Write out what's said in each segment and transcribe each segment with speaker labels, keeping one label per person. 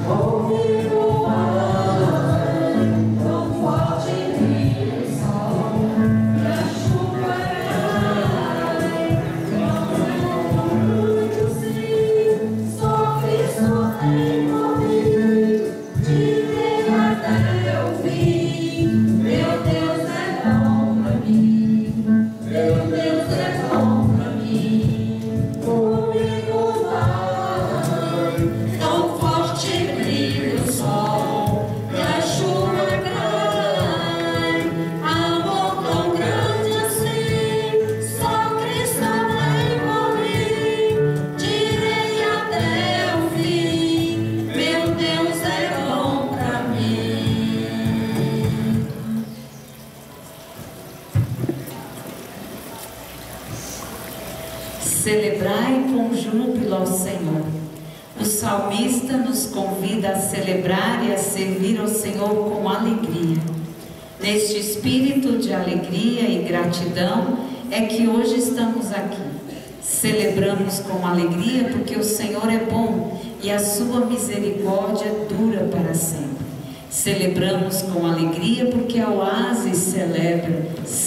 Speaker 1: Celebrai com júbilo ao Senhor. O salmista nos convida a celebrar e a servir ao Senhor com alegria. Neste espírito de alegria e gratidão é que hoje estamos aqui. Celebramos com alegria porque o Senhor é bom e a sua misericórdia dura para sempre. Celebramos com alegria porque a Oásis celebra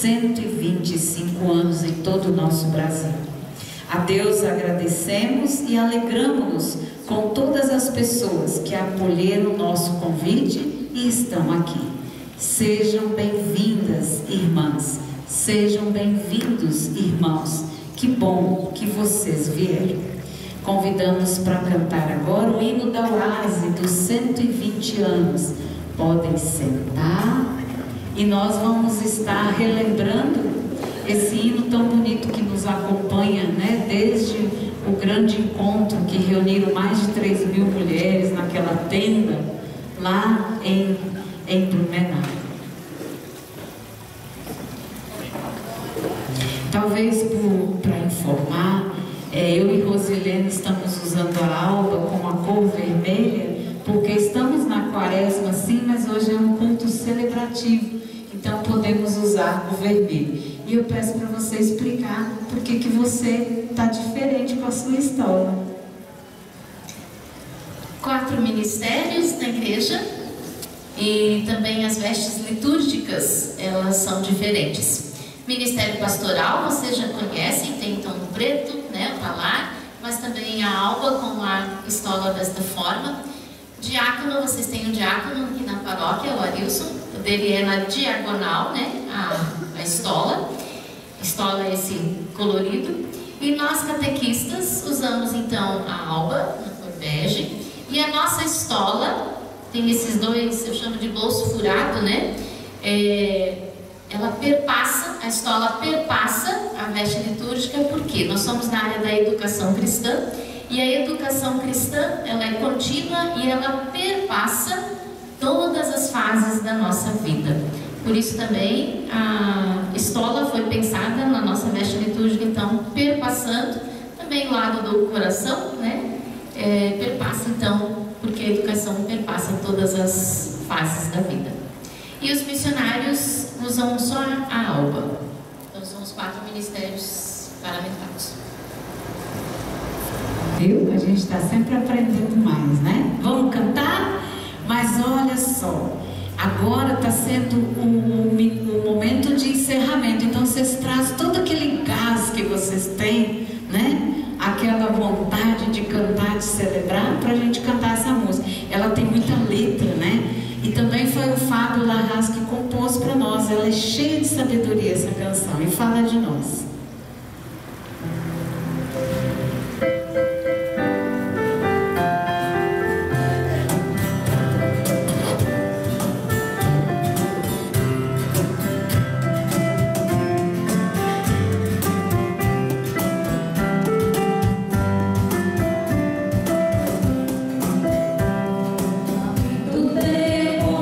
Speaker 1: 125 anos em todo o nosso Brasil. A Deus agradecemos e alegramos-nos com todas as pessoas que acolheram o nosso convite e estão aqui. Sejam bem-vindas, irmãs. Sejam bem-vindos, irmãos. Que bom que vocês vieram. Convidamos para cantar agora o hino da Oásis dos 120 anos. Podem sentar e nós vamos estar relembrando esse hino tão bonito que nos acompanha, né? Desde o grande encontro que reuniram mais de 3.000 mulheres naquela tenda lá em Blumenau. Talvez para informar, eu e Rosilene estamos usando a alba com a cor vermelha, porque estamos na quaresma sim, mas hoje é um culto celebrativo, então podemos usar o vermelho. E eu peço para você explicar por que você está diferente com a sua história.
Speaker 2: 4 ministérios na igreja e também as vestes litúrgicas, elas são diferentes. Ministério pastoral, vocês já conhecem, tem então o preto, né, o talar, mas também a alba com a estola desta forma. Diácono, vocês têm um diácono aqui na paróquia, o Arilson, o dele é na diagonal, né, a estola. Estola é esse colorido. E nós catequistas usamos então a alba, na cor bege, e a nossa estola tem esses dois, eu chamo de bolso furado, né? Ela perpassa, a estola perpassa a veste litúrgica, porque nós somos na área da educação cristã, e a educação cristã, ela é contínua e ela perpassa todas as fases da nossa vida. Por isso também a estola foi pensada na nossa veste litúrgica, então perpassando também o lado do coração, né? Perpassa então, porque a educação perpassa todas as fases da vida. E os missionários usam só a alba. Então são os 4 ministérios parlamentares.
Speaker 1: Viu? A gente está sempre aprendendo mais, né? Vamos cantar? Mas olha só, agora está sendo um momento de encerramento. Então vocês trazem todo aquele gás que vocês têm, né? Aquela vontade de cantar, de celebrar, para a gente cantar essa música. Ela tem muita letra, né? E também foi o Fábio Larraz que compôs para nós. Ela é cheia de sabedoria, essa canção, e fala de nós.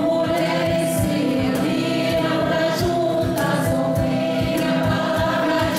Speaker 3: Juntas ouvem a palavra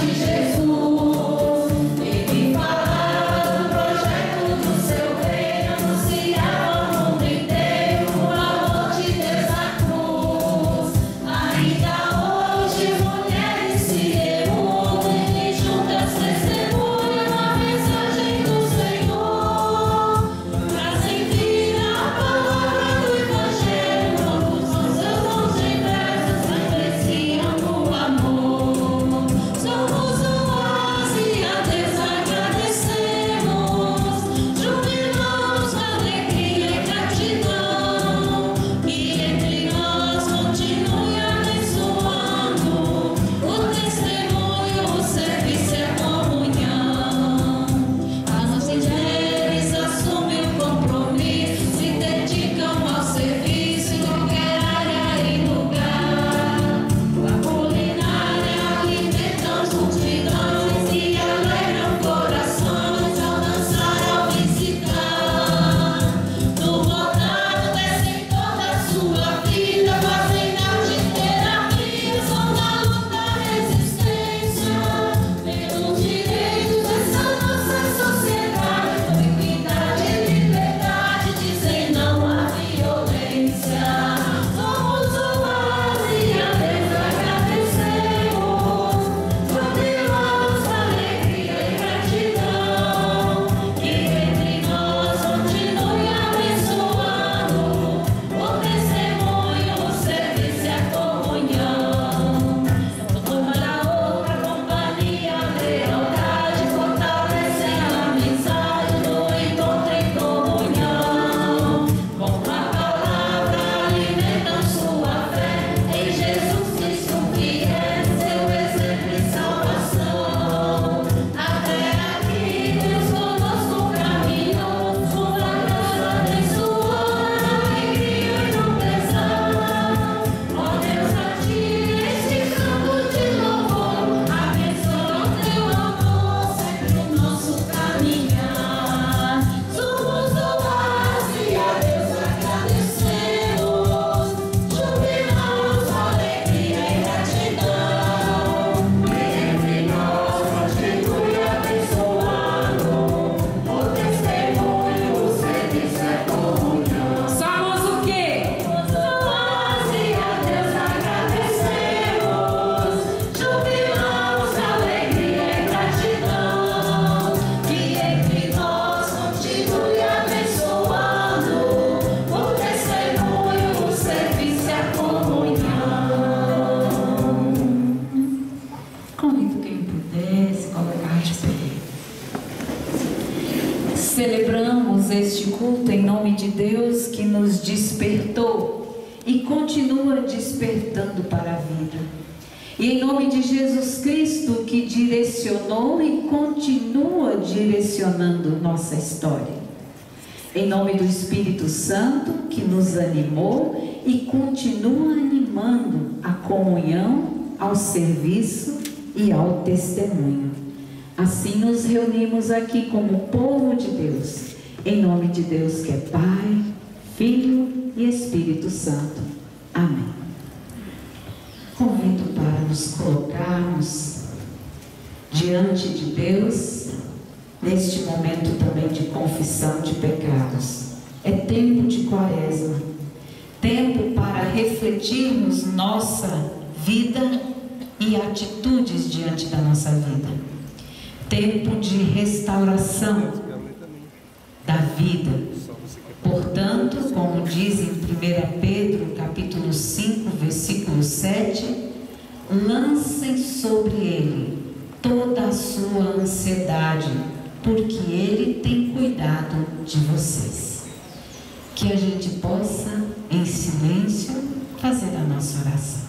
Speaker 1: Deus que nos despertou e continua despertando para a vida. E em nome de Jesus Cristo, que direcionou e continua direcionando nossa história. Em nome do Espírito Santo, que nos animou e continua animando a comunhão, ao serviço e ao testemunho. Assim nos reunimos aqui como povo de Deus, em nome de Deus que é Pai, Filho e Espírito Santo. Amém. Convido para nos colocarmos diante de Deus, neste momento também de confissão de pecados. É tempo de quaresma, tempo para refletirmos nossa vida e atitudes diante da nossa vida. Tempo de restauração da vida. Portanto, como diz em 1 Pedro, capítulo 5, versículo 7, lancem sobre ele toda a sua ansiedade, porque ele tem cuidado de vocês. Que a gente possa, em silêncio, fazer a nossa oração.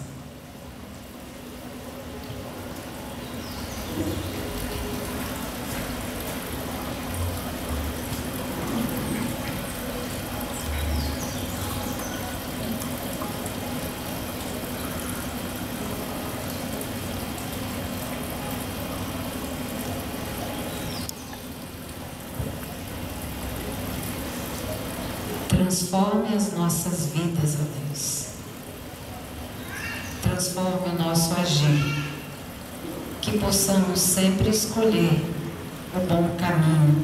Speaker 1: Transforme as nossas vidas, ó Deus. Transforme o nosso agir. Que possamos sempre escolher o bom caminho.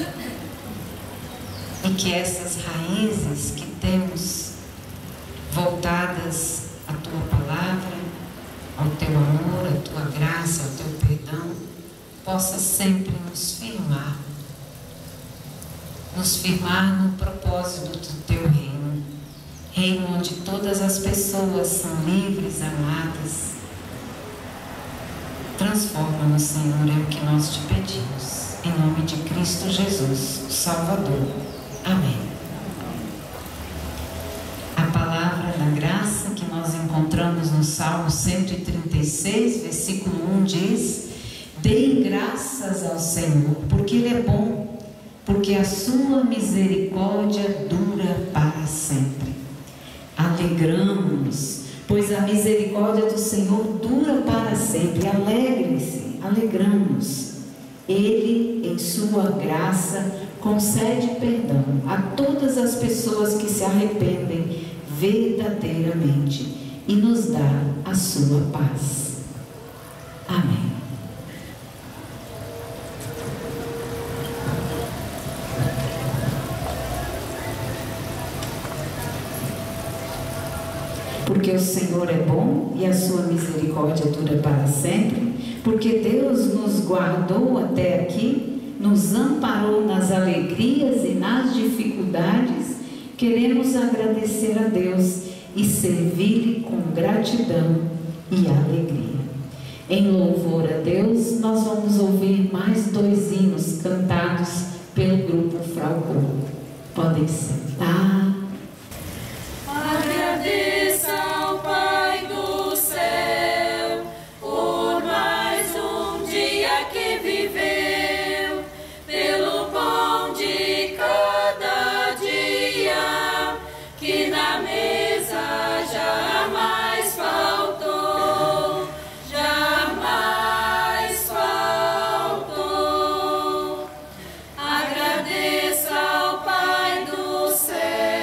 Speaker 1: E que essas raízes que temos voltadas à Tua palavra, ao Teu amor, à Tua graça, ao Teu perdão, possa sempre nos firmar no propósito do Teu reino, reino onde todas as pessoas são livres, amadas. Transforma-nos, Senhor, é o que nós te pedimos, em nome de Cristo Jesus, o Salvador. Amém. A palavra da graça que nós encontramos no Salmo 136, versículo 1 diz: deem graças ao Senhor, porque Ele é bom, porque a sua misericórdia dura para sempre. Alegramo-nos, pois a misericórdia do Senhor dura para sempre. Alegrem-se, alegramos. Ele, em sua graça, concede perdão a todas as pessoas que se arrependem verdadeiramente e nos dá a sua paz. Amém. Porque o Senhor é bom e a sua misericórdia dura para sempre, porque Deus nos guardou até aqui, nos amparou nas alegrias e nas dificuldades, queremos agradecer a Deus e servir-lhe com gratidão e alegria. Em louvor a Deus, nós vamos ouvir mais 2 hinos cantados pelo grupo Fraucon. Podem sentar.
Speaker 3: Agradeça ao Pai do céu por mais um dia que viveu, pelo pão de cada dia, que na mesa jamais faltou, jamais faltou. Agradeça ao Pai do céu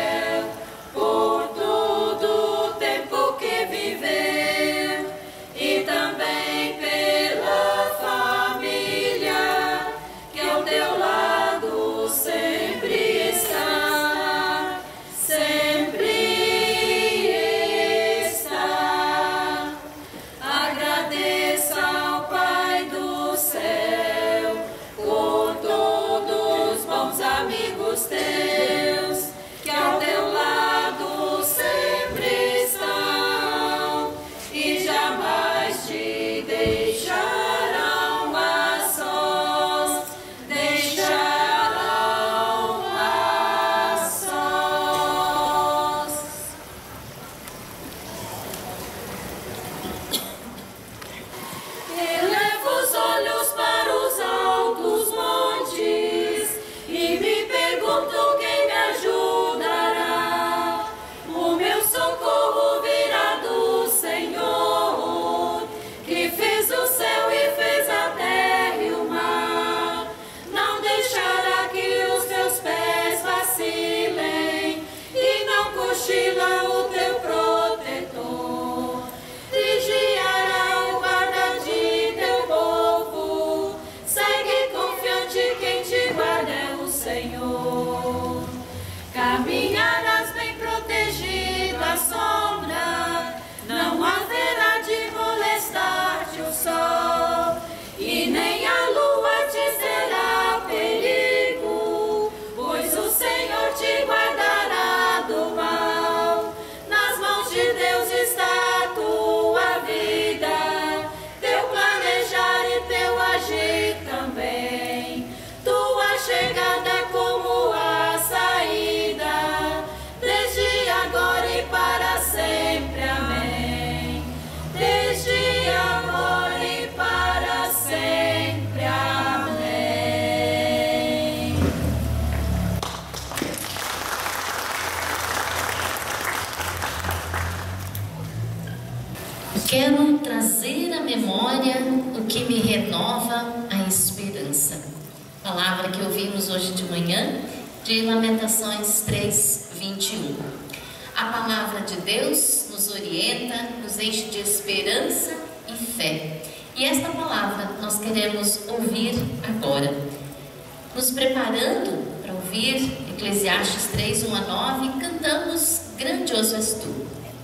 Speaker 2: Quero trazer à memória o que me renova a esperança. Palavra que ouvimos hoje de manhã, de Lamentações 3:21. A palavra de Deus nos orienta, nos enche de esperança e fé. E esta palavra nós queremos ouvir agora. Nos preparando para ouvir Eclesiastes 3:1-9, cantamos Grandioso És Tu.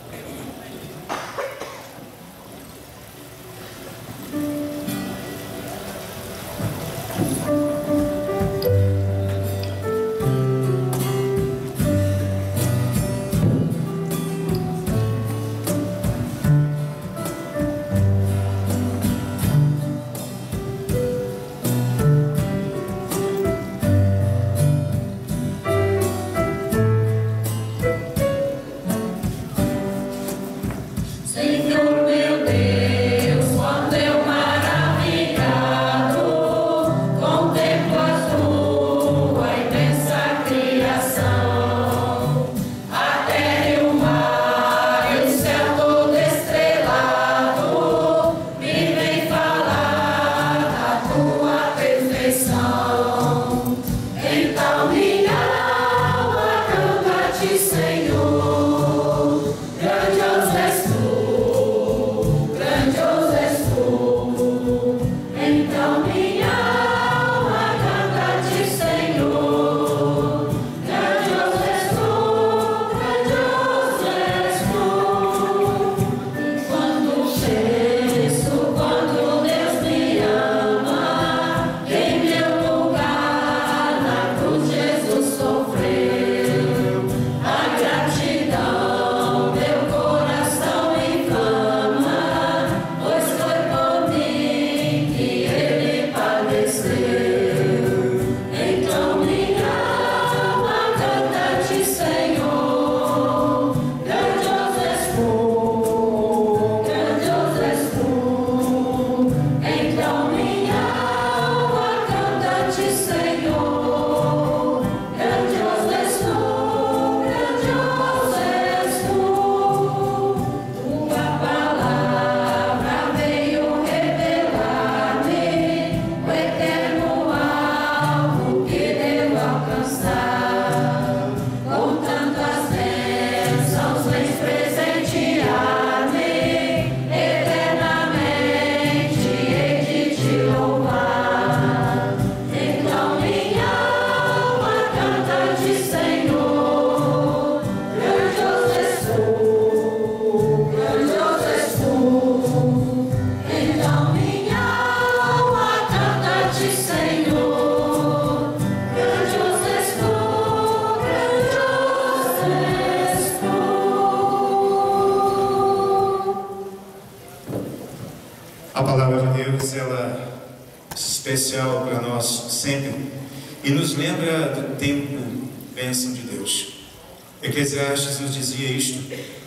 Speaker 4: A palavra de Deus, ela é especial para nós sempre e nos lembra do tempo, bênção de Deus. Eclesiastes nos dizia isto: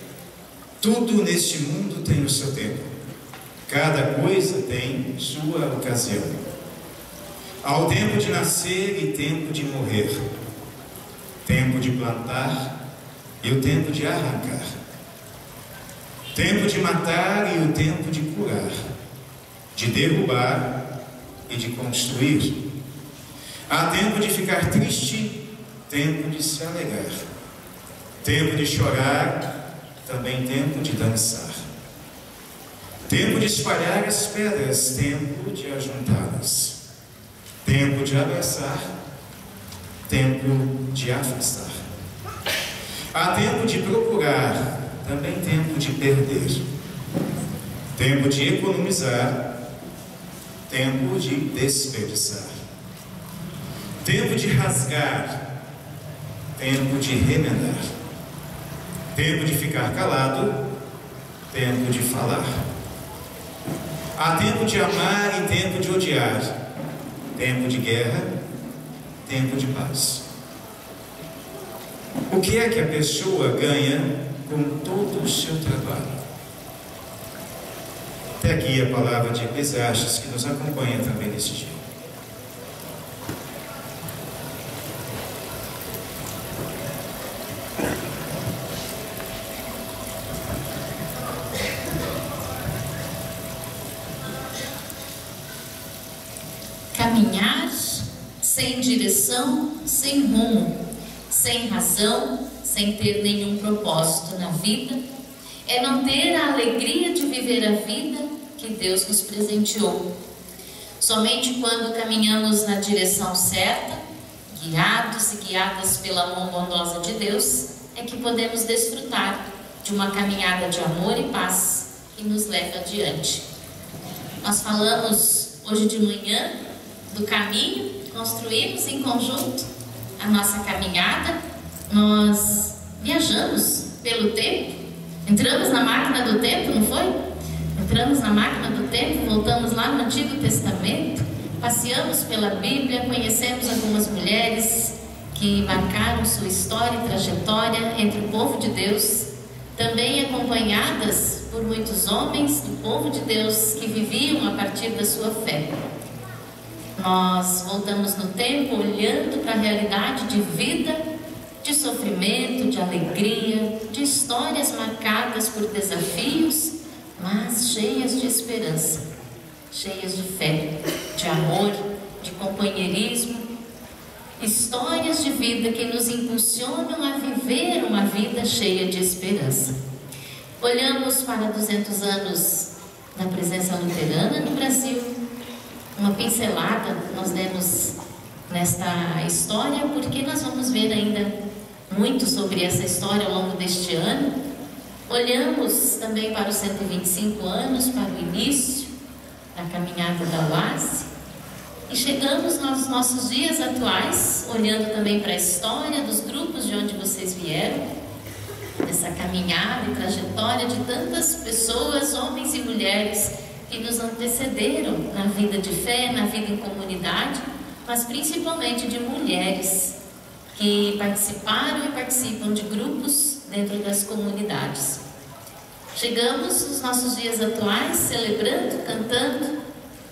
Speaker 4: tudo neste mundo tem o seu tempo, cada coisa tem sua ocasião. Há o tempo de nascer e tempo de morrer, tempo de plantar e o tempo de arrancar, tempo de matar e o tempo de curar, de derrubar e de construir. Há tempo de ficar triste, tempo de se alegrar, tempo de chorar, também tempo de dançar, tempo de espalhar as pedras, tempo de ajuntá-las, tempo de abraçar, tempo de afastar. Há tempo de procurar, também tempo de perder, tempo de economizar, tempo de desperdiçar, tempo de rasgar, tempo de remendar, tempo de ficar calado, tempo de falar. Há tempo de amar e tempo de odiar, tempo de guerra, tempo de paz. O que é que a pessoa ganha com todo o seu trabalho? Até aqui a palavra de Eclesiastes, que nos acompanha também nesse dia.
Speaker 2: sem direção, sem rumo, sem razão, sem ter nenhum propósito na vida, é não ter a alegria de viver a vida que Deus nos presenteou. Somente quando caminhamos na direção certa, guiados e guiadas pela mão bondosa de Deus, é que podemos desfrutar de uma caminhada de amor e paz que nos leva adiante. Nós falamos hoje de manhã do caminho, construímos em conjunto a nossa caminhada, nós viajamos pelo tempo, entramos na máquina do tempo, não foi? Entramos na máquina do tempo, voltamos lá no Antigo Testamento, passeamos pela Bíblia, conhecemos algumas mulheres que marcaram sua história e trajetória entre o povo de Deus, também acompanhadas por muitos homens do povo de Deus que viviam a partir da sua fé. Nós voltamos no tempo olhando para a realidade de vida, de sofrimento, de alegria, de histórias marcadas por desafios, mas cheias de esperança, cheias de fé, de amor, de companheirismo, histórias de vida que nos impulsionam a viver uma vida cheia de esperança. Olhamos para 200 anos da presença luterana no Brasil, uma pincelada nós demos nesta história, porque nós vamos ver ainda muito sobre essa história ao longo deste ano. Olhamos também para os 125 anos, para o início da caminhada da UASE, e chegamos nos nossos dias atuais, olhando também para a história dos grupos de onde vocês vieram, dessa caminhada e trajetória de tantas pessoas, homens e mulheres, que nos antecederam na vida de fé, na vida em comunidade, mas principalmente de mulheres que participaram e participam de grupos dentro das comunidades. Chegamos nos nossos dias atuais celebrando, cantando,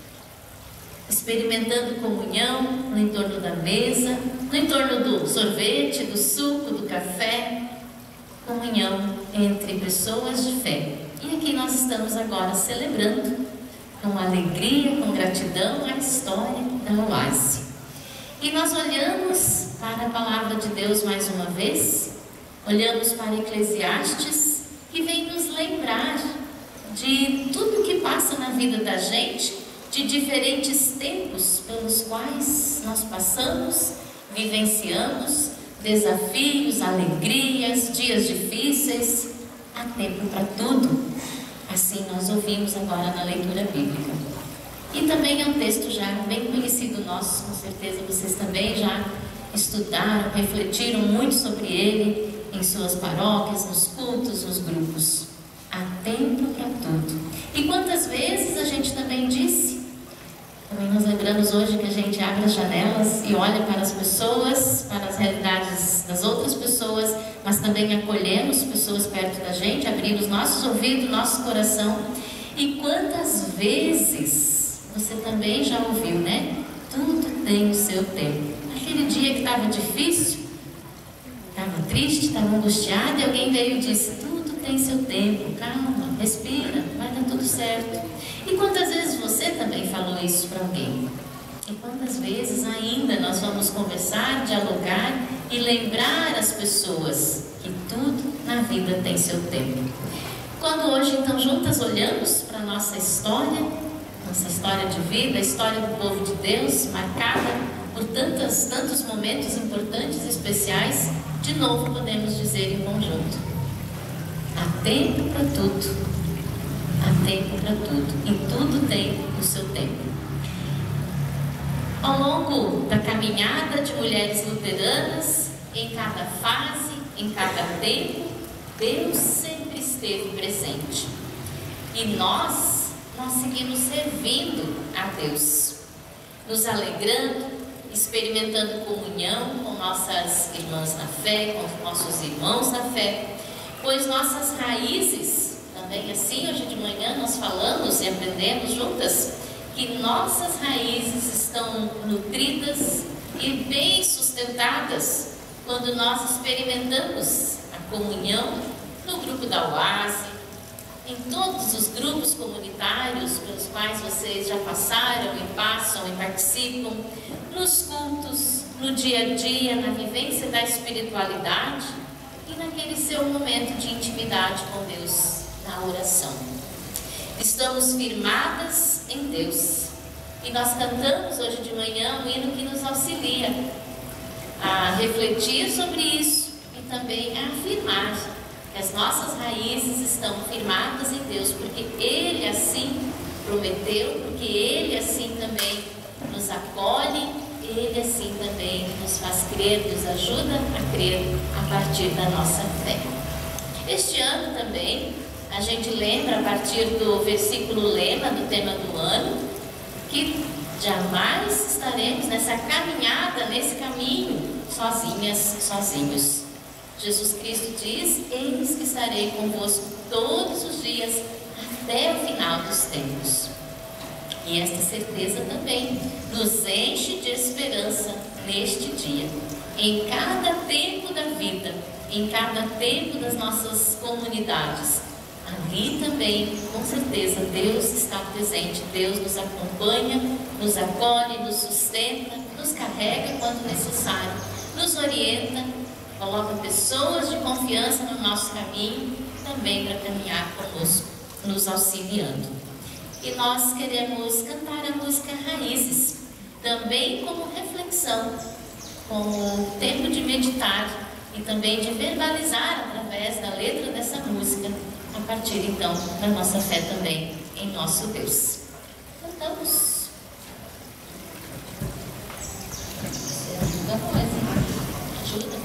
Speaker 2: experimentando comunhão no entorno da mesa, no entorno do sorvete, do suco, do café, comunhão entre pessoas de fé. E aqui nós estamos agora celebrando com alegria, com gratidão a história da UASE. E nós olhamos para a palavra de Deus mais uma vez, olhamos para Eclesiastes, que vem nos lembrar de tudo que passa na vida da gente, de diferentes tempos pelos quais nós passamos, vivenciamos, desafios, alegrias, dias difíceis, há tempo para tudo. Assim nós ouvimos agora na leitura bíblica. E também é um texto já bem conhecido nosso, com certeza vocês também já estudaram, refletiram muito sobre ele em suas paróquias, nos cultos, nos grupos. Há tempo para tudo. E quantas vezes a gente também disse, também nós lembramos hoje que a gente abre as janelas e olha para as pessoas, para as realidades das outras pessoas, mas também acolhemos pessoas perto da gente, abrimos nossos ouvidos, nosso coração. E quantas vezes você também já ouviu, né? Tudo tem o seu tempo. Aquele dia que estava difícil, estava triste, estava angustiado, e alguém veio e disse, tudo tem seu tempo, calma, respira, vai dar tudo certo. E quantas vezes você também falou isso para alguém? E quantas vezes ainda nós vamos conversar, dialogar e lembrar as pessoas que tudo na vida tem seu tempo. Quando hoje então juntas olhamos para a nossa história de vida, a história do povo de Deus, marcada por tantos momentos importantes e especiais, de novo podemos dizer em conjunto, há tempo para tudo. Há tempo para tudo, e tudo tem o seu tempo. Ao longo da caminhada de mulheres luteranas, em cada fase, em cada tempo, Deus sempre esteve presente. E nós seguimos servindo a Deus, nos alegrando, experimentando comunhão com nossas irmãs na fé, com nossos irmãos na fé, pois nossas raízes, também assim, hoje de manhã nós falamos e aprendemos juntas que nossas raízes estão nutridas e bem sustentadas quando nós experimentamos a comunhão no grupo da UASE, em todos os grupos comunitários pelos quais vocês já passaram e passam e participam, nos cultos, no dia a dia, na vivência da espiritualidade e naquele seu momento de intimidade com Deus, na oração. Estamos firmadas em Deus. E nós cantamos hoje de manhã um hino que nos auxilia a refletir sobre isso e também a afirmar que as nossas raízes estão firmadas em Deus, porque Ele assim prometeu, porque Ele assim também nos acolhe, Ele assim também nos faz crer, nos ajuda a crer a partir da nossa fé. Este ano também a gente lembra a partir do versículo lema do tema do ano que jamais estaremos nessa caminhada, nesse caminho, sozinhas, sozinhos. Jesus Cristo diz: eis que estarei convosco todos os dias até o final dos tempos. E esta certeza também nos enche de esperança neste dia, em cada tempo da vida, em cada tempo das nossas comunidades. Ali também, com certeza, Deus está presente, Deus nos acompanha, nos acolhe, nos sustenta, nos carrega quando necessário, nos orienta, coloca pessoas de confiança no nosso caminho, também para caminhar conosco, nos auxiliando. E nós queremos cantar a música Raízes, também como reflexão, como tempo de meditar e também de verbalizar através da letra dessa música, a partir então da nossa fé também em nosso Deus. Cantamos. Você ajuda nós, hein? Ajuda.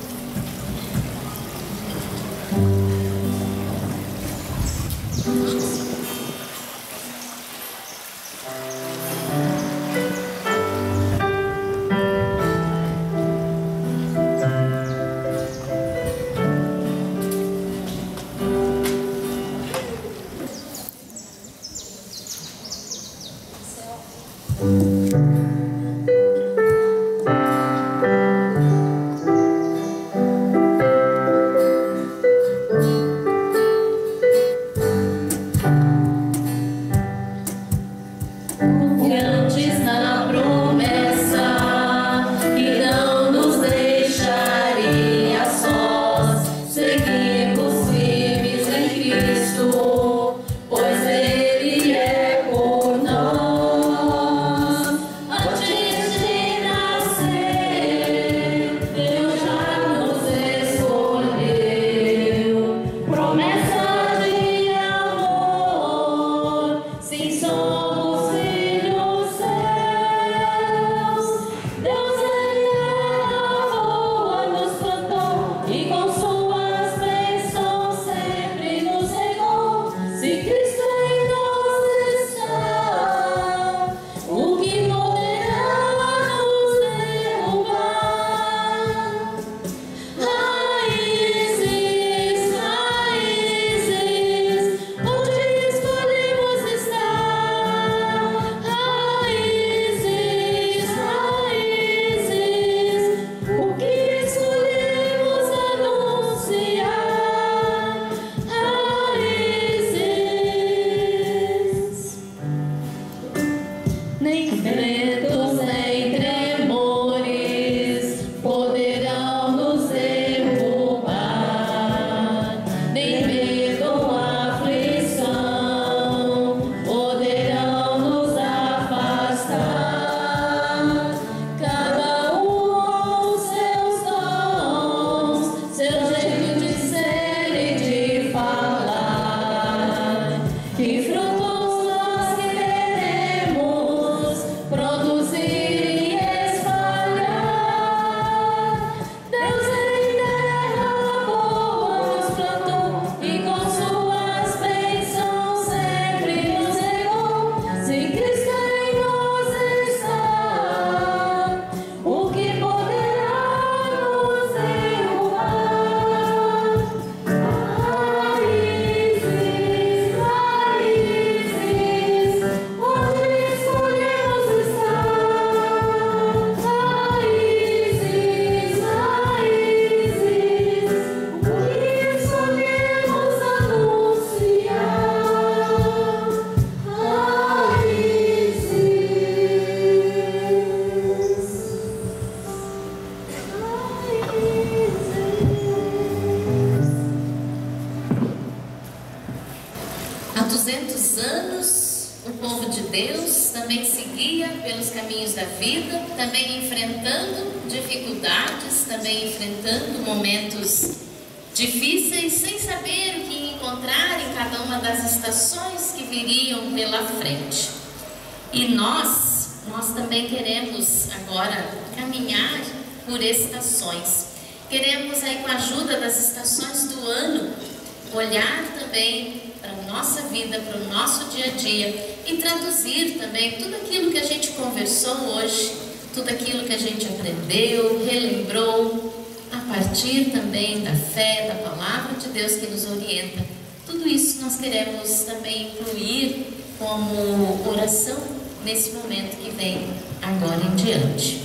Speaker 2: 200 anos, o povo de Deus também seguia pelos caminhos da vida, também enfrentando dificuldades, também enfrentando momentos difíceis, sem saber o que encontrar em cada uma das estações que viriam pela frente. E nós também queremos agora caminhar por estações. Queremos aí, com a ajuda das estações do ano, olhar também para a nossa vida, para o nosso dia a dia e traduzir também tudo aquilo que a gente conversou hoje, tudo aquilo que a gente aprendeu, relembrou, a partir também da fé, da palavra de Deus que nos orienta. Tudo isso nós queremos também incluir como oração nesse momento que vem agora em diante.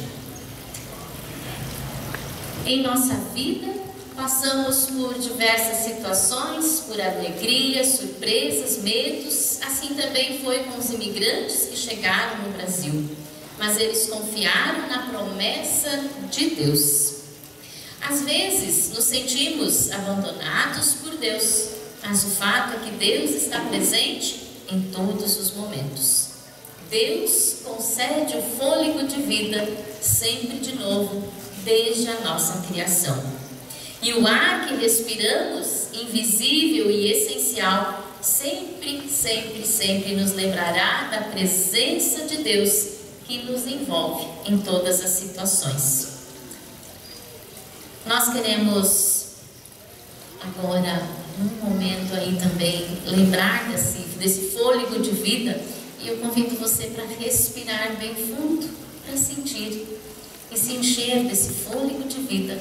Speaker 2: Em nossa vida, passamos por diversas situações, por alegrias, surpresas, medos. Assim também foi com os imigrantes que chegaram no Brasil. Mas eles confiaram na promessa de Deus. Às vezes, nos sentimos abandonados por Deus, mas o fato é que Deus está presente em todos os momentos. Deus concede o fôlego de vida sempre de novo, desde a nossa criação. E o ar que respiramos, invisível e essencial, sempre, sempre, sempre nos lembrará da presença de Deus que nos envolve em todas as situações. Nós queremos agora, num momento aí também, lembrar desse fôlego de vida, e eu convido você para respirar bem fundo, para sentir e se encher desse fôlego de vida.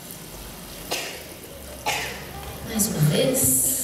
Speaker 2: Mais uma vez.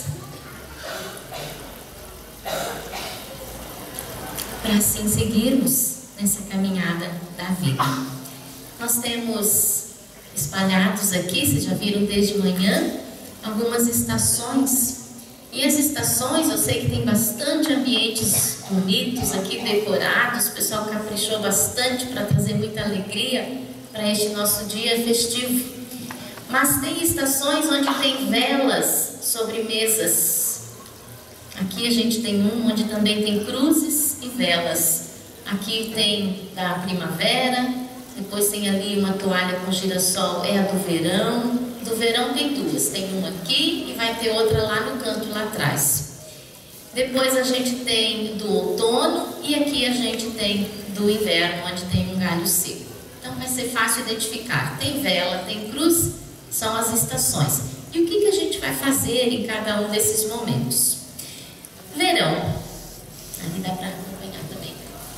Speaker 2: Para assim seguirmos nessa caminhada da vida. Nós temos espalhados aqui, vocês já viram desde manhã, algumas estações. E as estações, eu sei que tem bastante ambientes bonitos aqui, decorados. O pessoal caprichou bastante para trazer muita alegria para este nosso dia festivo. Mas tem estações onde tem velas sobre mesas. Aqui a gente tem onde também tem cruzes e velas. Aqui tem da primavera, depois tem ali uma toalha com girassol, é a do verão. Do verão tem duas, tem uma aqui e vai ter outra lá no canto, lá atrás. Depois a gente tem do outono e aqui a gente tem do inverno, onde tem um galho seco. Então vai ser fácil identificar. Tem vela, tem cruz, são as estações. E o que a gente vai fazer em cada um desses momentos? Verão. Ali dá para acompanhar também.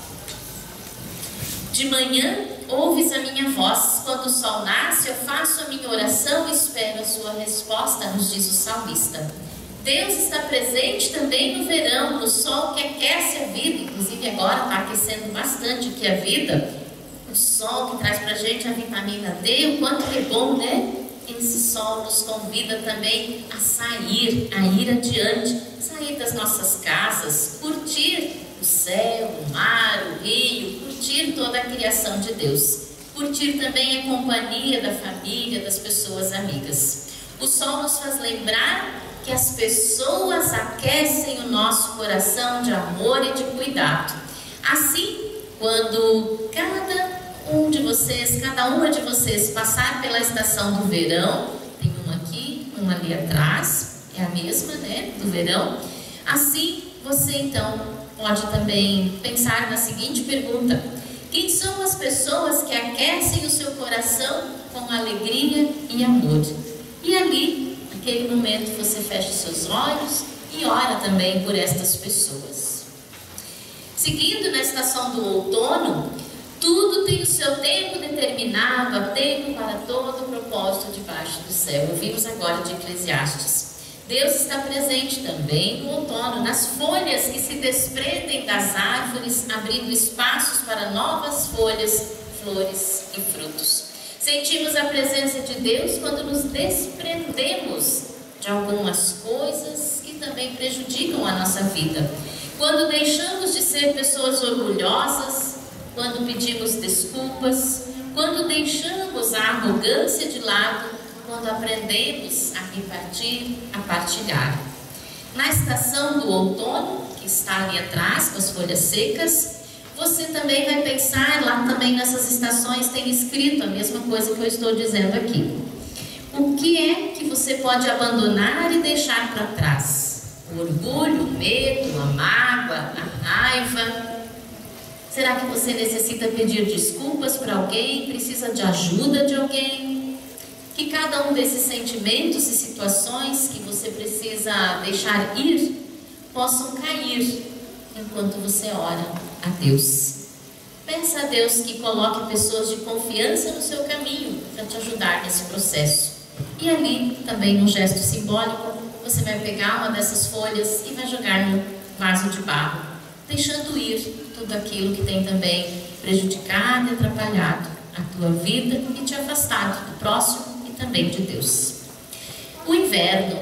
Speaker 2: De manhã, ouves a minha voz. Quando o sol nasce, eu faço a minha oração e espero a sua resposta, nos diz o salmista. Deus está presente também no verão, no sol que aquece a vida. Inclusive agora está aquecendo bastante aqui a vida. O sol que traz para a gente a vitamina D, o quanto que é bom, né? Esse sol nos convida também a sair, a ir adiante, sair das nossas casas, curtir o céu, o mar, o rio, curtir toda a criação de Deus. Curtir também a companhia da família, das pessoas amigas. O sol nos faz lembrar que as pessoas aquecem o nosso coração de amor e de cuidado. Assim, quando cada uma de vocês passar pela estação do verão, tem uma aqui, uma ali atrás, é a mesma, né, do verão. Assim, você então pode também pensar na seguinte pergunta: quem são as pessoas que aquecem o seu coração com alegria e amor? E ali, naquele momento, você fecha seus olhos e ora também por estas pessoas. Seguindo na estação do outono, tudo tem o seu tempo determinado, há tempo para todo o propósito debaixo do céu. Ouvimos agora de Eclesiastes. Deus está presente também no outono, nas folhas que se desprendem das árvores, abrindo espaços para novas folhas, flores e frutos. Sentimos a presença de Deus quando nos desprendemos de algumas coisas que também prejudicam a nossa vida. Quando deixamos de ser pessoas orgulhosas, quando pedimos desculpas, quando deixamos a arrogância de lado, quando aprendemos a repartir, a partilhar. Na estação do outono, que está ali atrás, com as folhas secas, você também vai pensar, lá também nessas estações tem escrito a mesma coisa que eu estou dizendo aqui. O que é que você pode abandonar e deixar para trás? O orgulho, o medo, a mágoa, a raiva. Será que você necessita pedir desculpas para alguém? Precisa de ajuda de alguém? Que cada um desses sentimentos e situações que você precisa deixar ir possam cair enquanto você ora a Deus. Peça a Deus que coloque pessoas de confiança no seu caminho para te ajudar nesse processo. E ali, também num gesto simbólico, você vai pegar uma dessas folhas e vai jogar no vaso de barro, deixando ir tudo aquilo que tem também prejudicado e atrapalhado a tua vida e te afastado do próximo e também de Deus. O inverno.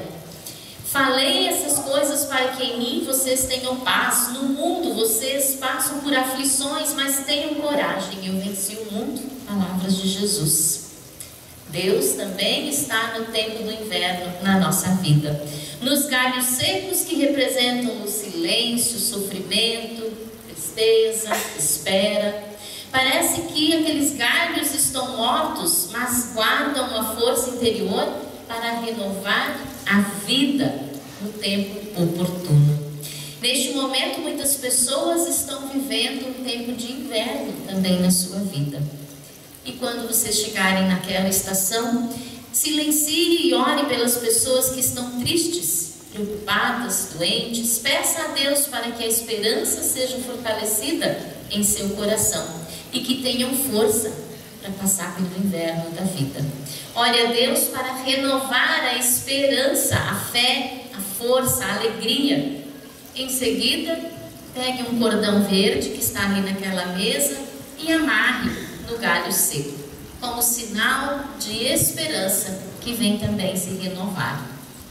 Speaker 2: Falei essas coisas para que em mim vocês tenham paz. No mundo vocês passam por aflições, mas tenham coragem. Eu venci o mundo. Palavras de Jesus. Deus também está no tempo do inverno na nossa vida. Nos galhos secos que representam o silêncio, sofrimento, tristeza, espera. Parece que aqueles galhos estão mortos, mas guardam uma força interior para renovar a vida no tempo oportuno. Neste momento, muitas pessoas estão vivendo um tempo de inverno também na sua vida. E quando vocês chegarem naquela estação, silencie e ore pelas pessoas que estão tristes, preocupadas, doentes. Peça a Deus para que a esperança seja fortalecida em seu coração e que tenham força para passar pelo inverno da vida. Ore a Deus para renovar a esperança, a fé, a força, a alegria. Em seguida, pegue um cordão verde que está ali naquela mesa e amarre no galho seco, como sinal de esperança que vem também se renovar.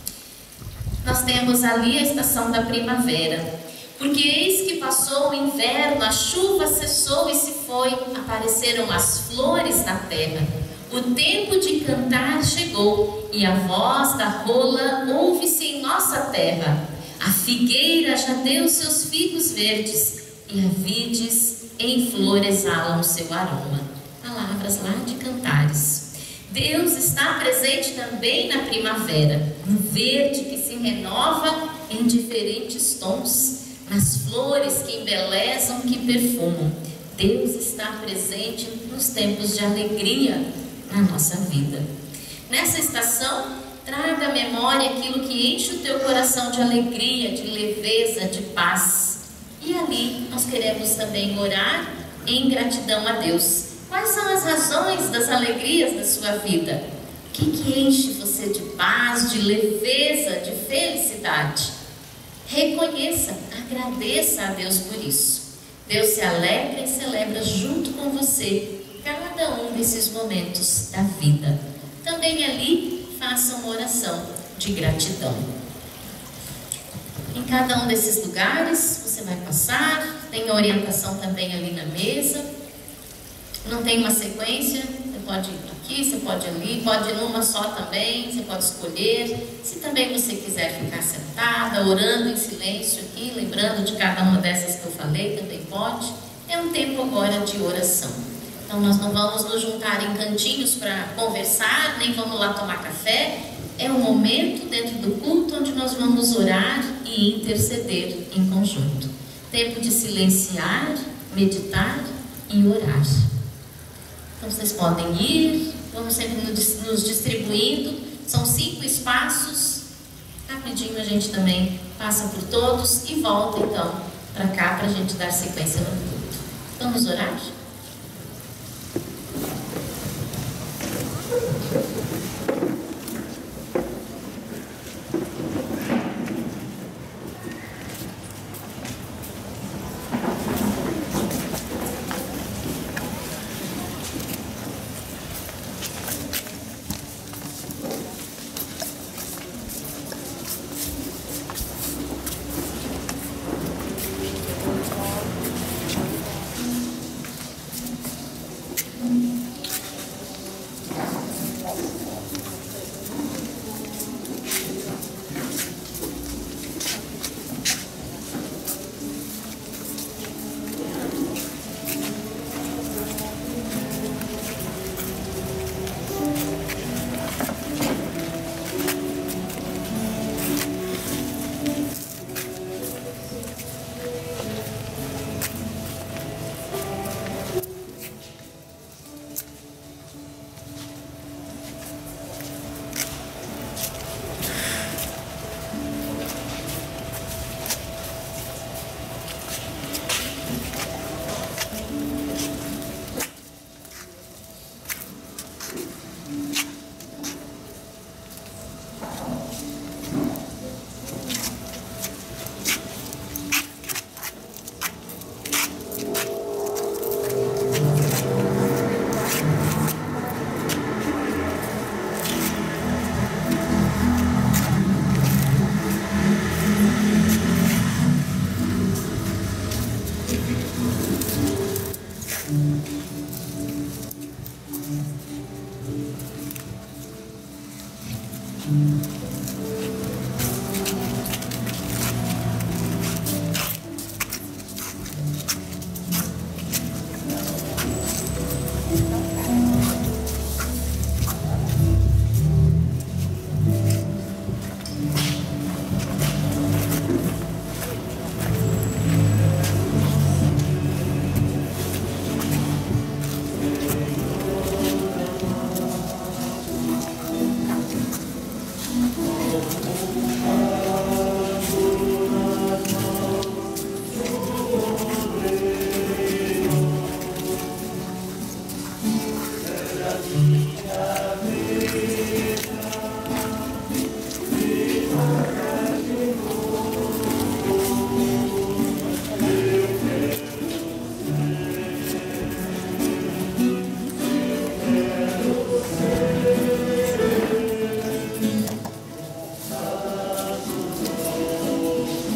Speaker 2: Nós temos ali a estação da primavera, porque eis que passou o inverno, a chuva cessou e se foi, apareceram as flores na terra. O tempo de cantar chegou e a voz da rola ouve-se em nossa terra. A figueira já deu seus figos verdes e a vides em flor exalam o seu aroma. Palavras lá de Cantares. Deus está presente também na primavera, no verde que se renova em diferentes tons, nas flores que embelezam, que perfumam. Deus está presente nos tempos de alegria na nossa vida. Nessa estação, traga à memória aquilo que enche o teu coração de alegria, de leveza, de paz. E ali nós queremos também orar em gratidão a Deus. Quais são as razões das alegrias da sua vida? O que enche você de paz, de leveza, de felicidade? Reconheça, agradeça a Deus por isso. Deus se alegra e celebra junto com você cada um desses momentos da vida. Também ali, faça uma oração de gratidão. Em cada um desses lugares, você vai passar, tem a orientação também ali na mesa. Não tem uma sequência, você pode ir aqui, você pode ir ali, pode ir numa só também, você pode escolher. Se também você quiser ficar sentada, orando em silêncio aqui, lembrando de cada uma dessas que eu falei, também pode. É um tempo agora de oração. Então nós não vamos nos juntar em cantinhos para conversar, nem vamos lá tomar café. É um momento dentro do culto onde nós vamos orar e interceder em conjunto. Tempo de silenciar, meditar e orar. Então vocês podem ir, vamos sempre nos distribuindo. São 5 espaços. Rapidinho a gente também passa por todos e volta então para cá para a gente dar sequência no culto. Vamos orar?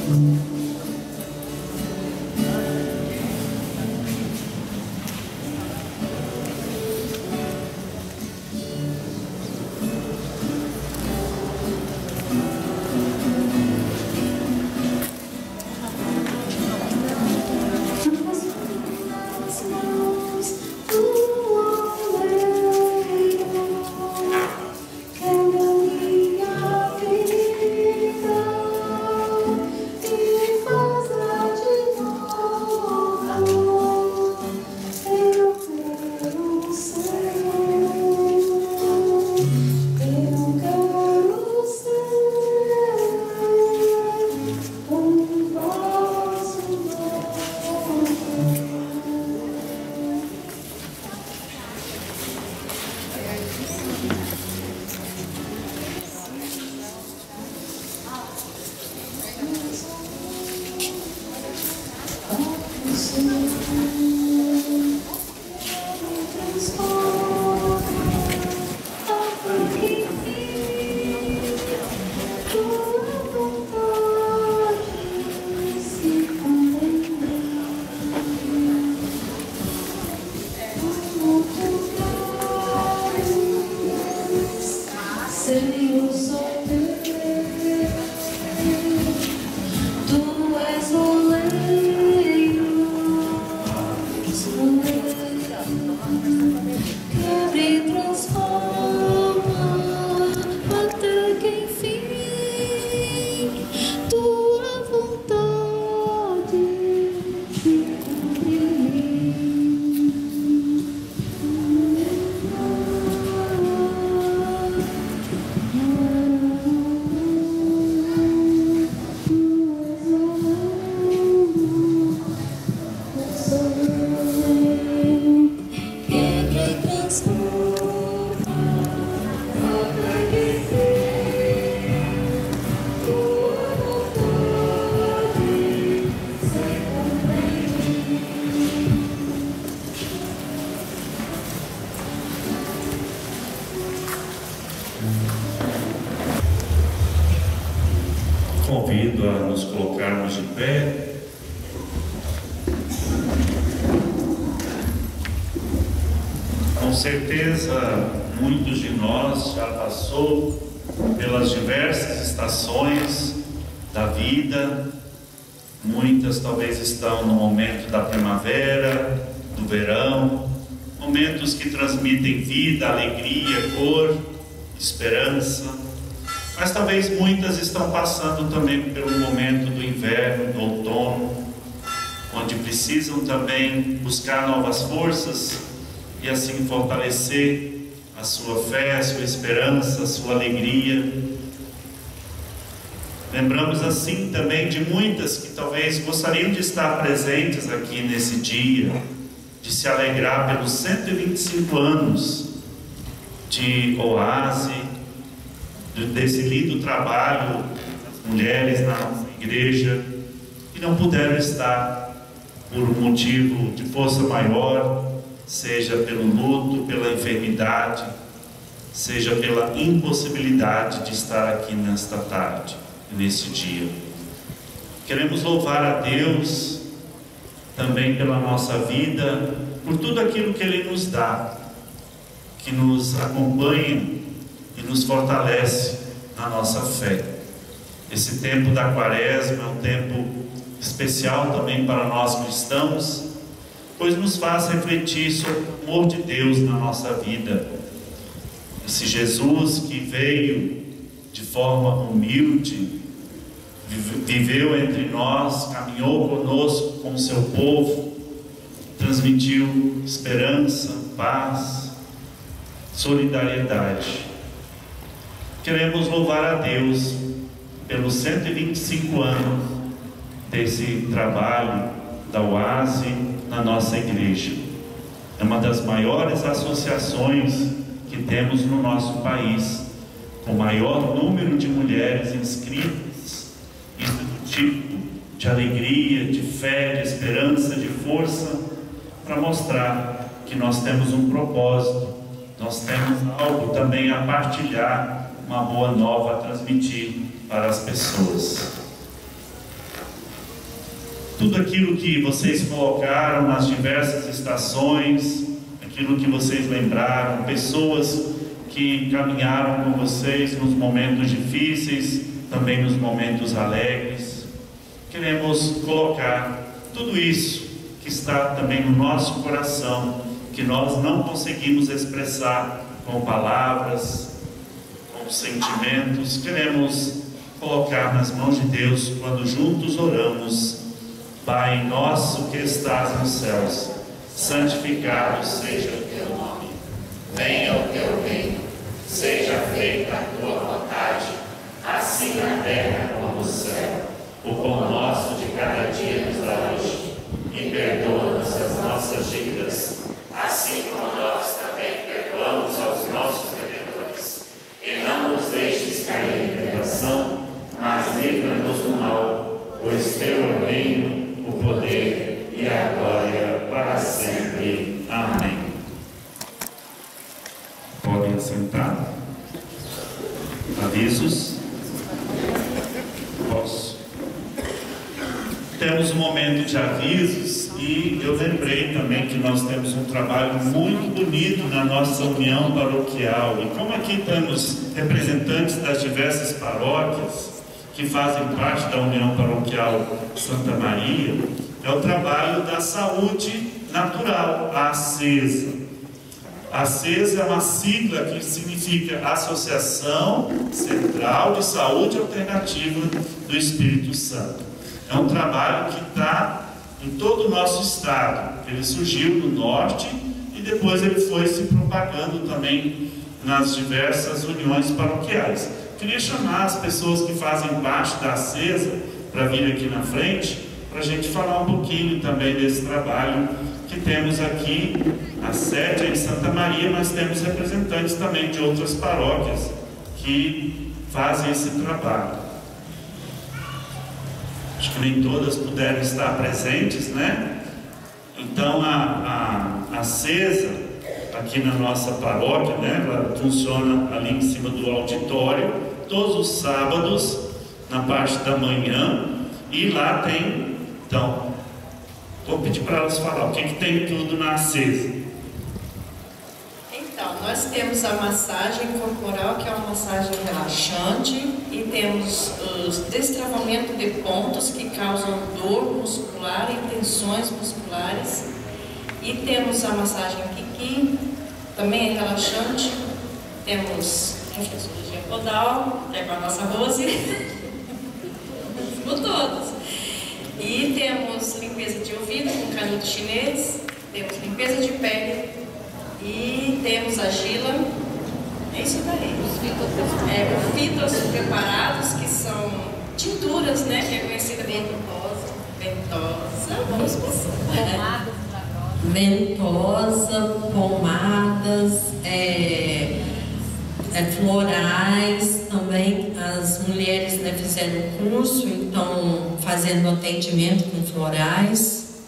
Speaker 5: Convido a nos colocarmos de pé. Com certeza, muitos de nós já passou pelas diversas estações da vida. Muitas talvez estão no momento da primavera, do verão, momentos que transmitem vida, alegria, cor, esperança. Mas talvez muitas estão passando também pelo momento do inverno, do outono, onde precisam também buscar novas forças e assim fortalecer a sua fé, a sua esperança, a sua alegria. Lembramos assim também de muitas que talvez gostariam de estar presentes aqui nesse dia, de se alegrar pelos 125 anos de Oase, desse lindo trabalho das mulheres na nossa igreja, que não puderam estar por um motivo de força maior, seja pelo luto, pela enfermidade, seja pela impossibilidade de estar aqui nesta tarde, nesse dia. Queremos louvar a Deus também pela nossa vida, por tudo aquilo que Ele nos dá, que nos acompanha e nos fortalece na nossa fé. Esse tempo da Quaresma é um tempo especial também para nós cristãos, pois nos faz refletir sobre o amor de Deus na nossa vida. Esse Jesus que veio de forma humilde, viveu entre nós, caminhou conosco, com o seu povo, transmitiu esperança, paz, solidariedade. Queremos louvar a Deus pelos 125 anos desse trabalho da Oase na nossa igreja. É uma das maiores associações que temos no nosso país, com maior número de mulheres inscritas, isso do tipo de alegria, de fé, de esperança, de força, para mostrar que nós temos um propósito, nós temos algo também a partilhar, uma boa nova a transmitir para as pessoas. tudo aquilo que vocês colocaram nas diversas estações, aquilo que vocês lembraram, pessoas que caminharam com vocês nos momentos difíceis, também nos momentos alegres. Queremos colocar tudo isso que está também no nosso coração, que nós não conseguimos expressar com palavras, com sentimentos. Queremos colocar nas mãos de Deus quando juntos oramos: Pai nosso que estás nos céus, santificado seja o teu nome. Venha o teu reino, seja feita a tua vontade, assim na terra como no céu. O pão nosso de cada dia nos dá hoje, e perdoa-nos as nossas dívidas, assim como nós também perdoamos aos nossos devedores. E não nos deixes cair em tentação, mas livra-nos do mal, pois teu é o reino, o poder e a glória para sempre. Amém. Podem assentar. Avisos? Posso. Temos um momento de avisos e eu lembrei também que nós temos um trabalho muito bonito na nossa união paroquial. E como aqui temos representantes das diversas paróquias que fazem parte da União Paroquial Santa Maria, é o trabalho da saúde natural, a ACESA. A ACESA é uma sigla que significa Associação Central de Saúde Alternativa do Espírito Santo. É um trabalho que está em todo o nosso estado. Ele surgiu no norte e depois ele foi se propagando também nas diversas uniões paroquiais. Queria chamar as pessoas que fazem parte da ACESA para vir aqui na frente, para a gente falar um pouquinho também desse trabalho que temos aqui. A sede é em Santa Maria, mas temos representantes também de outras paróquias que fazem esse trabalho. Acho que nem todas puderam estar presentes, né? Então a ACESA, aqui na nossa paróquia, né? Ela funciona ali em cima do auditório, todos os sábados, na parte da manhã, e lá tem, então, vou pedir para elas falar o que tem tudo na ACESA.
Speaker 6: Então, nós temos a massagem corporal, que é uma massagem relaxante, e temos os destravamento de pontos que causam dor muscular e tensões musculares. E temos a massagem Kiki, também é relaxante. Temos reflexologia podal, é com a nossa Rose, com todos. E temos limpeza de ouvido com canudo chinês, temos limpeza de pele e temos a Gila. É isso daí. Os fitos preparados, que são tinturas, né? Que é conhecida ventosa. Ventosa, vamos passar.
Speaker 7: Ventosa, pomadas, florais também. As mulheres, né, fizeram curso, então fazendo atendimento com florais.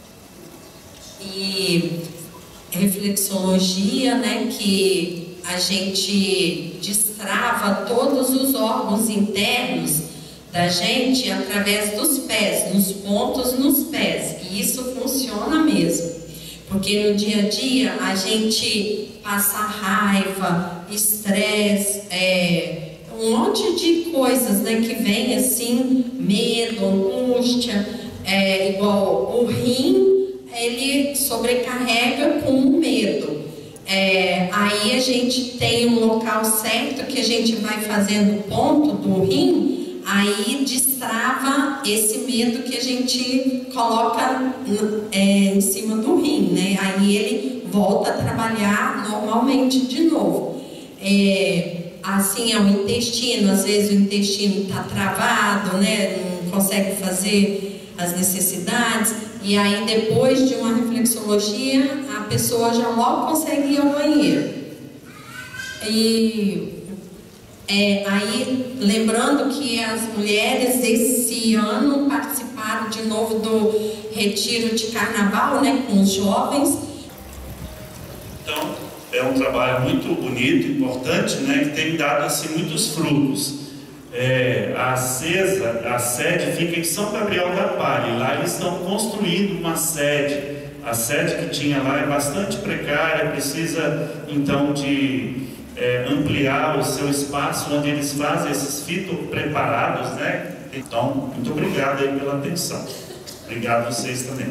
Speaker 7: E reflexologia, né, que a gente destrava todos os órgãos internos da gente através dos pés, nos pontos nos pés. E isso funciona mesmo. Porque no dia a dia a gente passa raiva, estresse, um monte de coisas, né, que vem assim, medo, angústia, igual o rim, ele sobrecarrega com o medo. Aí a gente tem um local certo que a gente vai fazendo ponto do rim, aí destrava esse medo que a gente coloca em cima do rim, né? Aí ele volta a trabalhar normalmente de novo. Assim é o intestino, às vezes o intestino está travado, né? Não consegue fazer as necessidades, e aí depois de uma reflexologia a pessoa já logo consegue ir ao banheiro. E aí, lembrando que as mulheres esse ano participaram de novo do retiro de carnaval, né, com os jovens.
Speaker 5: Então, é um trabalho muito bonito, importante, né, que tem dado assim muitos frutos. a sede fica em São Gabriel da Palha, e lá eles estão construindo uma sede. A sede que tinha lá é bastante precária, precisa então de ampliar o seu espaço onde eles fazem esses fitopreparados, né? Então, muito obrigado aí pela atenção. Obrigado a vocês também.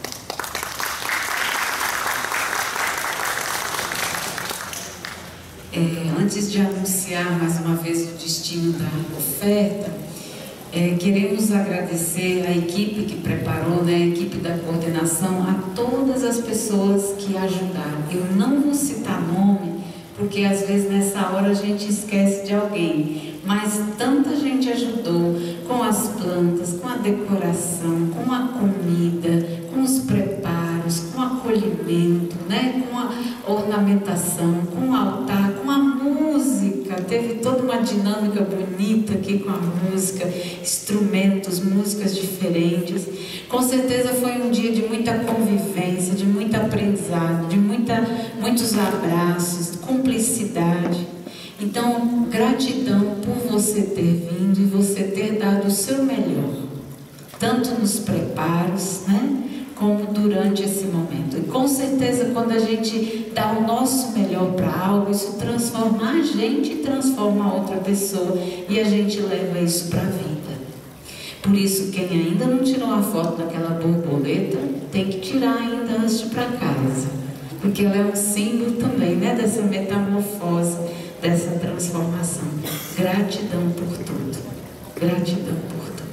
Speaker 1: Antes de anunciar mais uma vez o destino da oferta, queremos agradecer a equipe que preparou, né, a equipe da coordenação, a todas as pessoas que ajudaram. Eu não vou citar nome, porque às vezes nessa hora a gente esquece de alguém, mas tanta gente ajudou com as plantas, com a decoração, com a comida, com os preparos, com o acolhimento, né, com a ornamentação, com o altar, com a música. Teve toda uma dinâmica bonita aqui com a música, instrumentos, músicas diferentes. Com certeza foi um dia de muita convivência, de muito aprendizado, de muitos abraços, cumplicidade. Então, gratidão por você ter vindo e você ter dado o seu melhor, tanto nos preparos, né, como durante esse momento. E com certeza, quando a gente dá o nosso melhor para algo, isso transforma a gente e transforma a outra pessoa, e a gente leva isso para a vida. Por isso, quem ainda não tirou a foto daquela borboleta, tem que tirar ainda antes de ir para casa, porque ela é um símbolo também, né, dessa metamorfose, dessa transformação. Gratidão por tudo. Gratidão por tudo.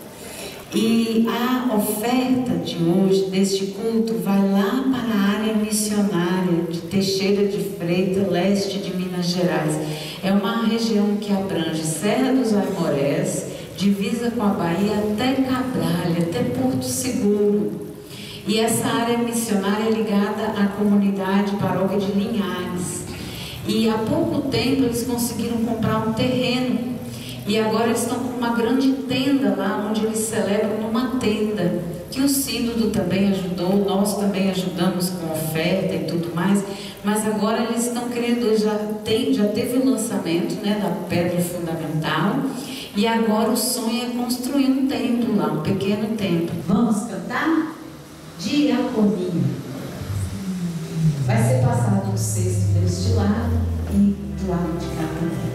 Speaker 1: E a oferta de hoje, deste culto, vai lá para a área missionária de Teixeira de Freitas, leste de Minas Gerais. É uma região que abrange Serra dos Aimorés, divisa com a Bahia até Cabralha, até Porto Seguro. E essa área missionária é ligada à comunidade paróquia de Linhares. E há pouco tempo eles conseguiram comprar um terreno. E agora eles estão com uma grande tenda lá, onde eles celebram numa tenda, que o Sínodo também ajudou, nós também ajudamos com oferta e tudo mais, mas agora eles estão querendo, já teve o lançamento, né, da pedra fundamental, e agora o sonho é construir um templo lá, um pequeno templo. Vamos cantar? Diaconia. Vai ser passado o cesto deste lado e do lado de cá também.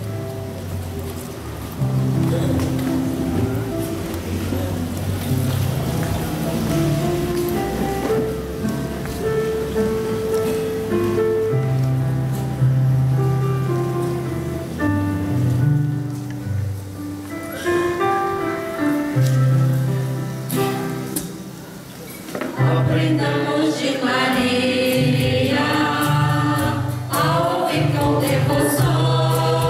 Speaker 3: Aprendamos de Maria, ao ouvir com devoção.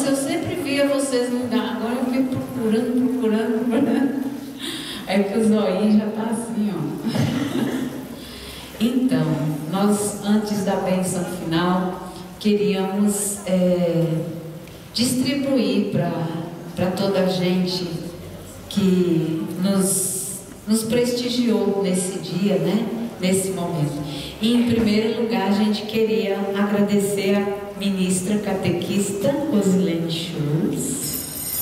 Speaker 1: eu sempre via vocês num lugar, agora eu fico procurando. É que o zoinho já está assim, ó. Então, nós, antes da bênção final, queríamos distribuir para toda a gente que nos prestigiou nesse dia, né? Nesse momento. E, em primeiro lugar, a gente queria agradecer a ministra catequista Rosilene Schultz,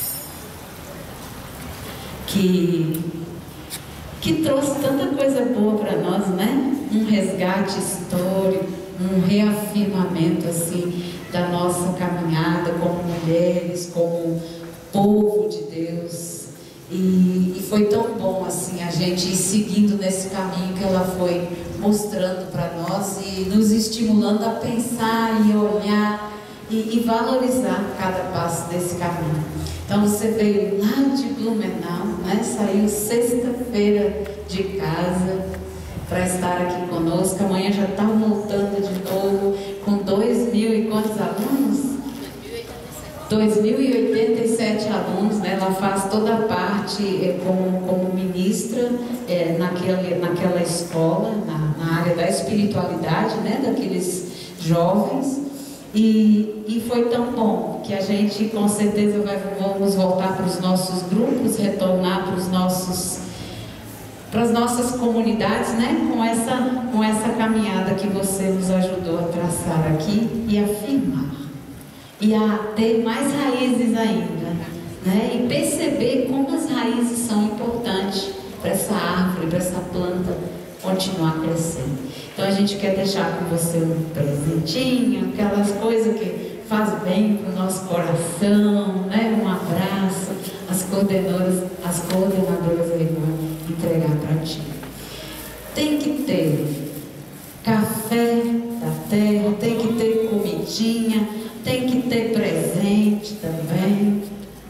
Speaker 1: que trouxe tanta coisa boa para nós, né? Um resgate histórico, um reafirmamento assim da nossa caminhada como mulheres, como povo de Deus. E foi tão bom assim a gente ir seguindo nesse caminho que ela foi mostrando para nós e nos estimulando a pensar e olhar e valorizar cada passo desse caminho. Então você veio lá de Blumenau, né? Saiu sexta-feira de casa para estar aqui conosco. Amanhã já está voltando de novo com 2.000 e quantos alunos? 2.087 alunos, né? Ela faz toda a parte como ministra naquela escola, na área da espiritualidade, né? Daqueles jovens. E foi tão bom que a gente com certeza vamos voltar para os nossos grupos, retornar para as nossas comunidades, né? Com essa caminhada que você nos ajudou a traçar aqui e afirmar. E a ter mais raízes ainda, né? E perceber como as raízes são importantes para essa árvore, para essa planta continuar crescendo. Então a gente quer deixar com você um presentinho, aquelas coisas que faz bem para o nosso coração, né? Um abraço, as coordenadoras aí vão entregar para ti. Tem que ter café da terra, tem que ter comidinha, tem que ter presente também.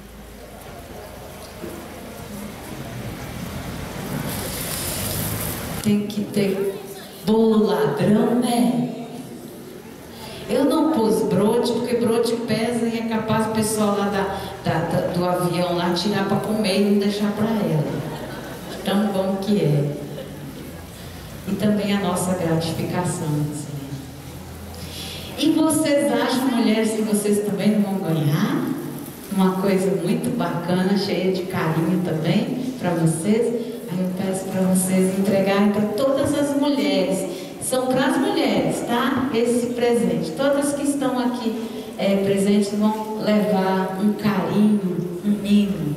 Speaker 1: Tem que ter bolo ladrão, né? Eu não pus brote, porque brote pesa e é capaz o pessoal lá do avião lá tirar para comer e não deixar para ela. Tão bom que é. E também a nossa gratificação. Assim. E vocês acham, mulheres, que vocês também não vão ganhar? Uma coisa muito bacana, cheia de carinho também para vocês. Aí eu peço para vocês entregarem para todas as mulheres. São para as mulheres, tá? Esse presente. Todas que estão aqui presentes vão levar um carinho, um mimo.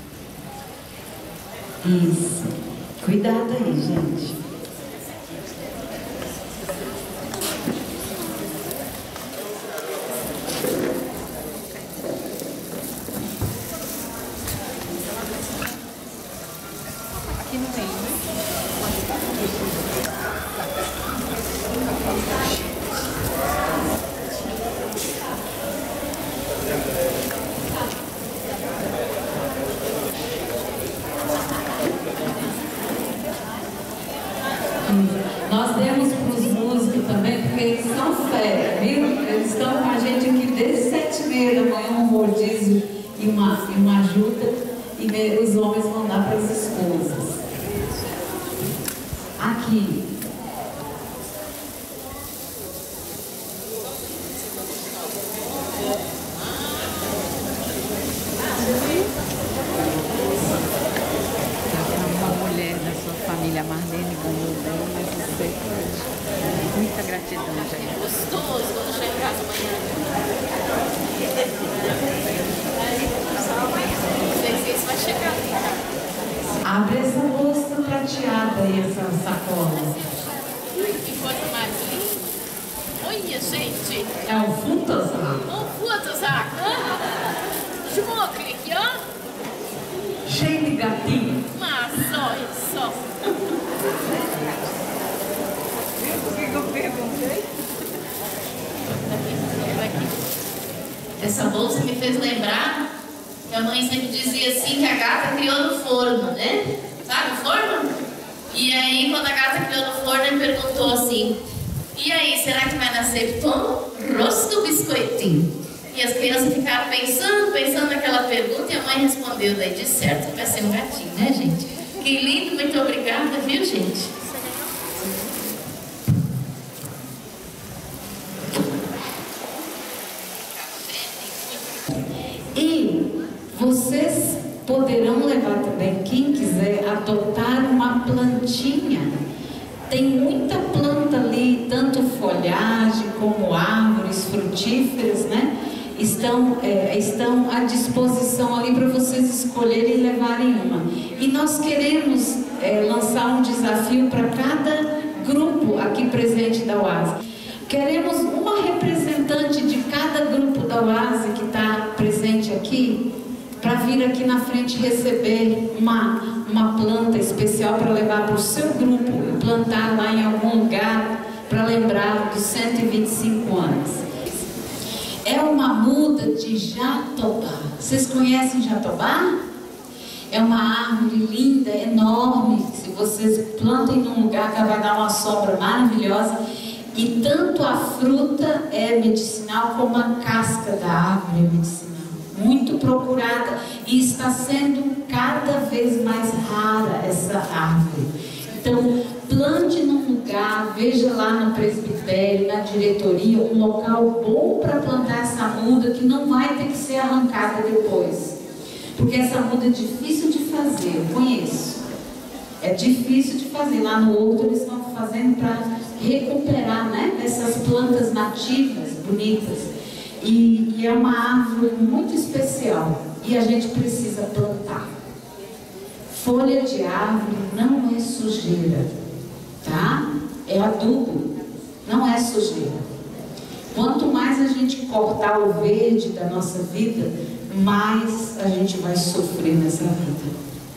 Speaker 1: Isso. Cuidado aí, gente. Nós demos para os músicos também, porque eles são férias, viu? Eles estão com a gente aqui desde 7h30 da manhã, um rodízio e uma ajuda, e os homens vão dar para as esposas. Aqui.
Speaker 8: Família Marlene ganhou bem, mas você muita gratidão, gente.
Speaker 2: É gostoso quando chega em casa amanhã. Não sei se isso vai chegar aqui.
Speaker 1: Abre essa bolsa prateada aí, essa sacola.
Speaker 2: Que coisa mais linda. Olha, gente.
Speaker 1: É um Futtersack.
Speaker 2: Um Futtersack. Schmuck, ja?
Speaker 1: Cheio de gatinho.
Speaker 2: Mas olha só.
Speaker 8: Por que eu perguntei?
Speaker 2: Essa bolsa me fez lembrar que a mãe sempre dizia assim que a gata criou no forno, né? Sabe o forno? E aí quando a gata criou no forno, ele perguntou assim: e aí, será que vai nascer pão, rosto ou biscoitinho? E que as crianças ficaram pensando naquela pergunta e a mãe respondeu, daí de certo vai ser um gatinho, né, gente? Que lindo, muito obrigada, viu, gente?
Speaker 1: E vocês poderão levar também, quem quiser, adotar uma plantinha. Tem muita planta ali, tanto folhagem como árvores frutíferas, né? Estão à disposição ali para vocês escolherem e levarem uma. E nós queremos lançar um desafio para cada grupo aqui presente da UASE. Queremos uma representante de cada grupo da UASE que está presente aqui, para vir aqui na frente receber uma planta especial para levar para o seu grupo e plantar lá em algum lugar para lembrar dos 125 anos. É uma muda de jatobá. Vocês conhecem jatobá? É uma árvore linda, enorme. Se vocês plantam em um lugar, ela vai dar uma sombra maravilhosa. E tanto a fruta é medicinal como a casca da árvore é medicinal. Muito procurada e está sendo cada vez mais rara essa árvore. Então, plante num lugar, veja lá no presbitério, na diretoria, um local bom para plantar essa muda que não vai ter que ser arrancada depois. Porque essa muda é difícil de fazer, eu conheço. É difícil de fazer. Lá no outro eles estão fazendo para recuperar, né, essas plantas nativas, bonitas. E é uma árvore muito especial e a gente precisa plantar. Folha de árvore não é sujeira, tá? É adubo, não é sujeira. Quanto mais a gente cortar o verde da nossa vida, mais a gente vai sofrer nessa vida.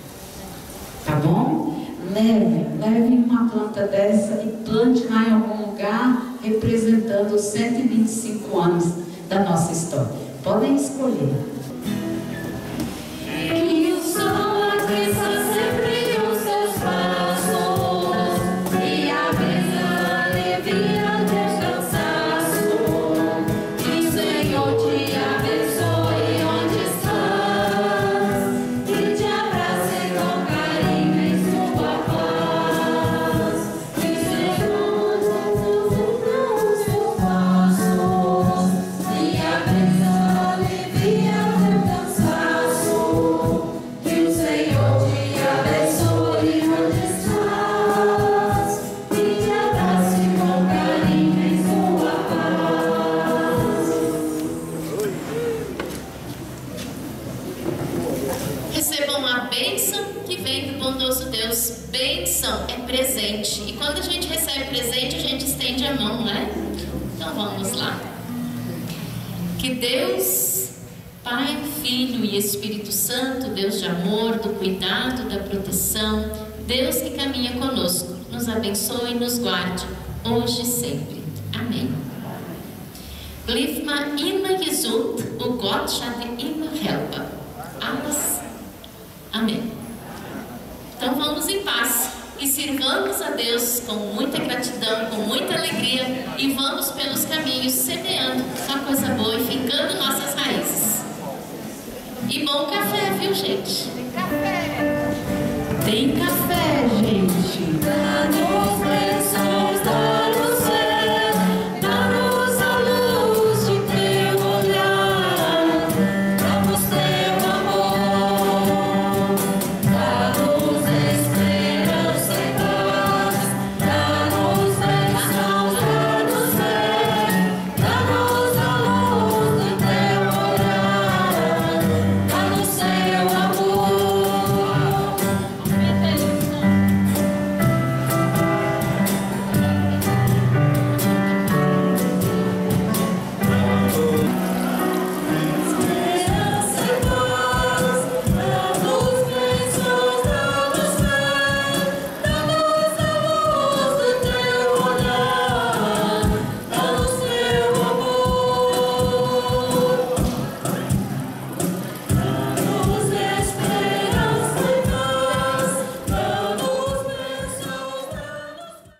Speaker 1: Tá bom? Leve uma planta dessa e plante lá em algum lugar representando os 125 anos da nossa história. Podem escolher.
Speaker 3: Que o sol aqueça sempre os seus passos e a brisa alivia o teu cansaço. Que o Senhor te abençoe onde estás e te abrace com carinho em sua paz. Que o Senhor alivia os teus passos e a brisa alivia o teu cansaço. Que o Senhor te abençoe onde estás e te abrace com carinho em sua paz.
Speaker 2: Recebam a bênção que vem do bondoso Deus. Bênção é presente. E quando a gente recebe presente, a gente estende a mão, né? Então vamos lá. Que Deus, Pai, Filho e Espírito Santo, Deus de amor, do cuidado, da proteção, Deus que caminha conosco, nos abençoe e nos guarde, hoje e sempre. Amém. Bliv mig immer gesund och Gott skall immer helpa. Amém. Então vamos em paz e sirvamos a Deus com muita gratidão, com muita alegria e vamos pelos caminhos semeando só coisa boa e fincando nossas raízes. E bom café, viu, gente?
Speaker 1: Tem café, gente.